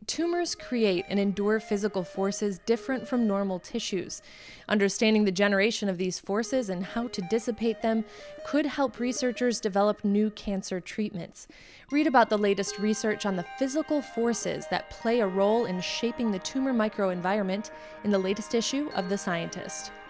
Tumors create and endure physical forces different from normal tissues. Understanding the generation of these forces and how to dissipate them could help researchers develop new cancer treatments. Read about the latest research on the physical forces that play a role in shaping the tumor microenvironment in the latest issue of The Scientist.